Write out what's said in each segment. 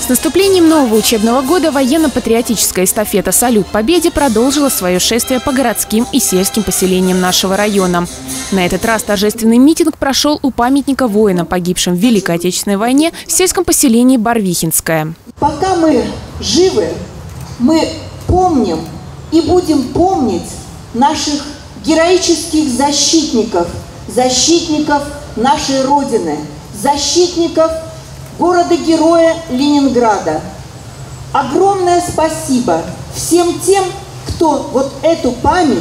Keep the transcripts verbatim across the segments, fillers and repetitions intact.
С наступлением нового учебного года военно-патриотическая эстафета «Салют Победе» продолжила свое шествие по городским и сельским поселениям нашего района. На этот раз торжественный митинг прошел у памятника воинам, погибшим в Великой Отечественной войне в сельском поселении Барвихинское. Пока мы живы, мы помним и будем помнить наших героических защитников, защитников нашей Родины, защитников города-героя Ленинграда. Огромное спасибо всем тем, кто вот эту память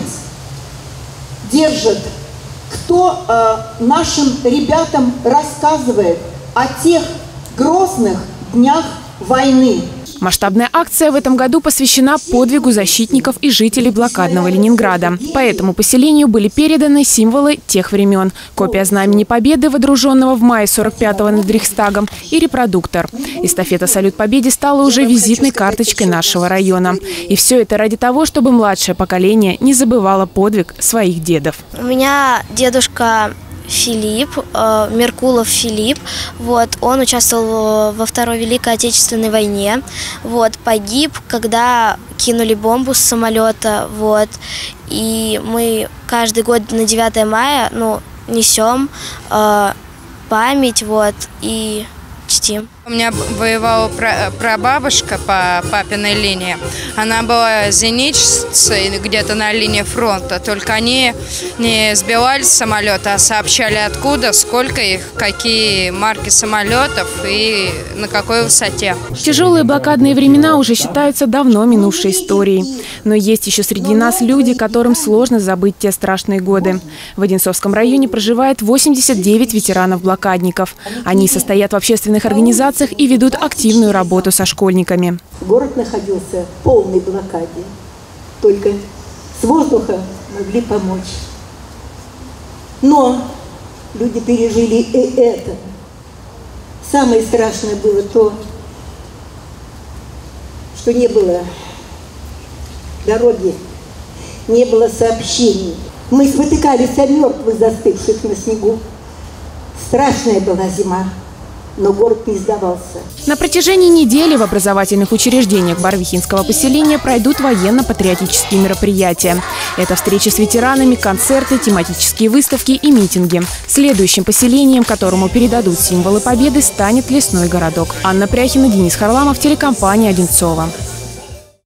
держит, кто э, нашим ребятам рассказывает о тех грозных днях войны. Масштабная акция в этом году посвящена подвигу защитников и жителей блокадного Ленинграда. По этому поселению были переданы символы тех времен. Копия Знамени Победы, водруженного в мае сорок пятого над Рейхстагом, и репродуктор. Эстафета «Салют Победе» стала уже визитной карточкой нашего района. И все это ради того, чтобы младшее поколение не забывало подвиг своих дедов. У меня дедушка Филипп, э, Меркулов Филипп, вот, он участвовал во Второй Великой Отечественной войне, вот, погиб, когда кинули бомбу с самолета, вот, и мы каждый год на девятое мая, ну, несем э, память, вот, и чтим. У меня воевала прабабушка по папиной линии. Она была зенитчицей где-то на линии фронта. Только они не сбивали самолеты, а сообщали откуда, сколько их, какие марки самолетов и на какой высоте. Тяжелые блокадные времена уже считаются давно минувшей историей. Но есть еще среди нас люди, которым сложно забыть те страшные годы. В Одинцовском районе проживает восемьдесят девять ветеранов-блокадников. Они состоят в общественных организациях и ведут активную работу со школьниками. Город находился в полной блокаде. Только с воздуха могли помочь. Но люди пережили и это. Самое страшное было то, что не было дороги, не было сообщений. Мы спотыкались о мертвых, застывших на снегу. Страшная была зима. Но город не сдавался. На протяжении недели в образовательных учреждениях Барвихинского поселения пройдут военно-патриотические мероприятия. Это встречи с ветеранами, концерты, тематические выставки и митинги. Следующим поселением, которому передадут символы Победы, станет лесной городок. Анна Пряхина, Денис Харламов, телекомпания «Одинцово».